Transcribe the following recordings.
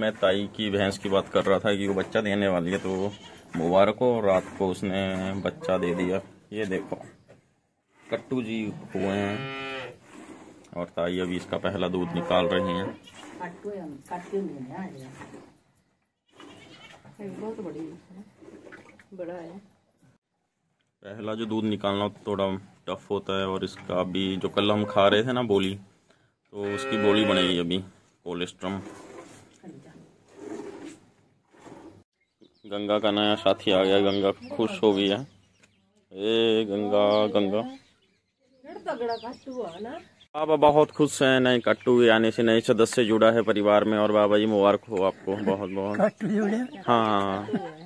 मैं ताई की भैंस की बात कर रहा था कि वो बच्चा देने वाली है, तो मुबारक हो। रात को उसने बच्चा दे दिया। ये देखो कट्टू जी हुए हैं और ताई अभी इसका पहला दूध निकाल रही हैं। बहुत बड़ा है। पहला जो दूध निकालना थोड़ा टफ होता है, और इसका अभी जो कल हम खा रहे थे ना बोली, तो उसकी बोली बनेगी अभी कोलेस्ट्रम। गंगा का नया साथी आ गया। गंगा खुश हो गई है। ए गंगा गंगा बाबा बहुत खुश हैं। नए कट्टू के आने से नए सदस्य जुड़ा है परिवार में, और बाबा जी मुबारक हो आपको बहुत बहुत। कट्टू जुड़े? हाँ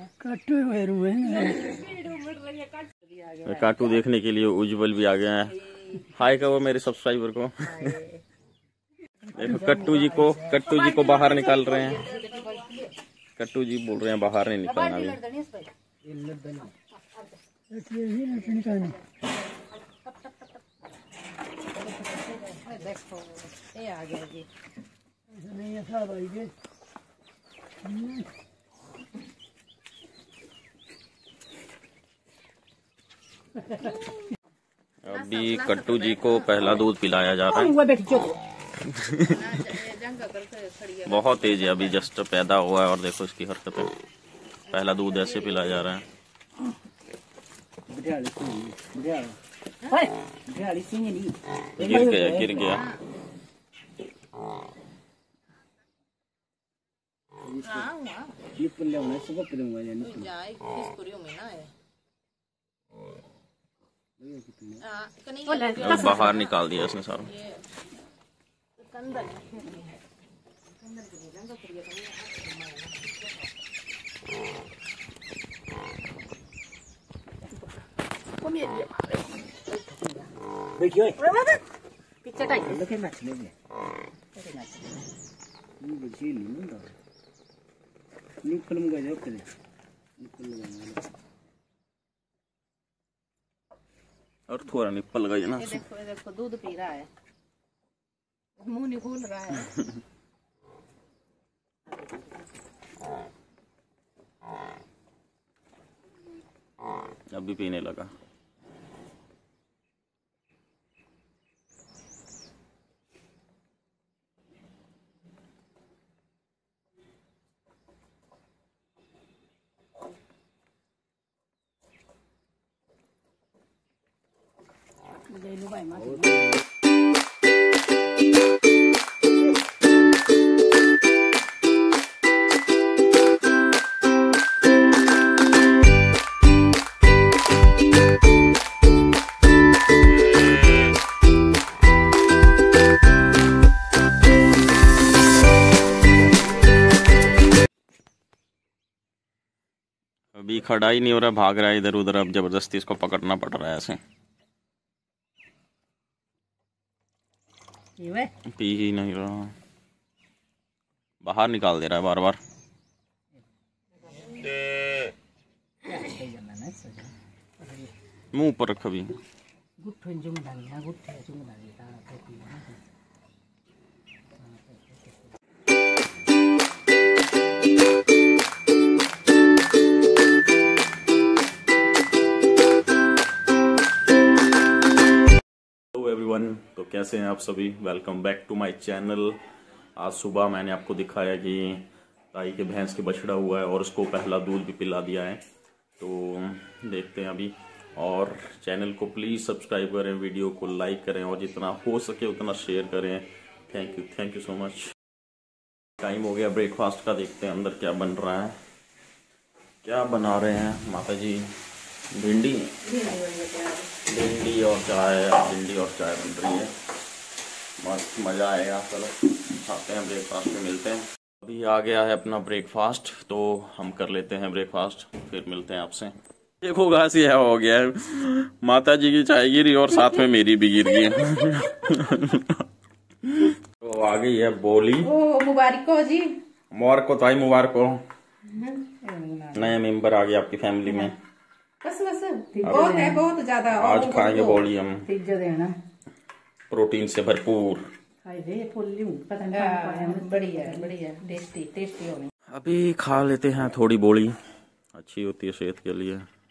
काटू देखने के लिए उज्जवल भी आ गया है। हाय कहो मेरे सब्सक्राइबर को। देखो कट्टू जी को बाहर निकाल रहे हैं। कट्टू जी बोल रहे हैं बाहर नहीं निकलना भी। अभी कट्टू जी को पहला दूध पिलाया जा रहा है। बहुत तेज है, अभी जस्ट पैदा हुआ है और देखो इसकी हरकतें। पहला दूध ऐसे पिलाया जा रहा है। गिर गया। बाहर निकाल दिया इसने सारा। और थोड़ा निपल गई ना। देखो दूध पी रहा है, मुंह नहीं खोल रहा है। अभी पीने लगा। अभी खड़ा ही नहीं हो रहा, भाग रहा है इधर उधर। अब जबरदस्ती इसको पकड़ना पड़ रहा है ऐसे। पी ही नहीं रहा, बाहर निकाल दे रहा है बार बार। मुंह पर रख। अभी एवरीवन, तो कैसे हैं आप सभी। Welcome back to my channel. आज सुबह मैंने आपको दिखाया कि ताई के भैंस के बछड़ा हुआ है और उसको पहला दूध भी पिला दिया है। तो देखते हैं अभी। और चैनल को प्लीज़ सब्सक्राइब करें, वीडियो को लाइक करें और जितना हो सके उतना शेयर करें। Thank you so much. Time हो गया ब्रेकफास्ट का। देखते हैं अंदर क्या बन रहा है। क्या बना रहे हैं माता जी? भिंडी और चाय बन रही है। मस्त मज़ा आएगा। चलो खाते हैं, ब्रेकफास्ट में मिलते हैं। अभी आ गया है अपना ब्रेकफास्ट, तो हम कर लेते हैं ब्रेकफास्ट, फिर मिलते हैं आपसे। देखो घास ये हो गया है। माता जी की चाय गिरी और साथ में मेरी भी गिर गई। तो आ गई है बोली। मुबारक हो जी। मुबारक हो ताई, मुबारक हो। नया मेंबर आ गया आपकी फैमिली में। बस बहुत है, बहुत ज्यादा। आज खाएंगे बोली हम, प्रोटीन से भरपूर। बढ़िया बढ़िया टेस्टी टेस्टी होगी। अभी खा लेते हैं, थोड़ी बोली अच्छी होती है सेहत के लिए।